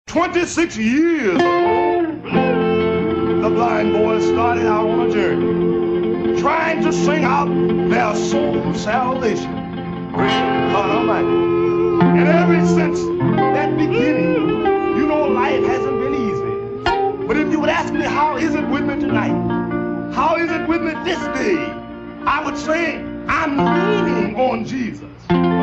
26 years ago, the blind boys started out on a journey, trying to sing out their soul salvation. Praise God Almighty. And ever since that beginning, you know, life hasn't been easy. But if you would ask me, how is it with me tonight? How is it with me this day? I would say, I'm leaning on Jesus.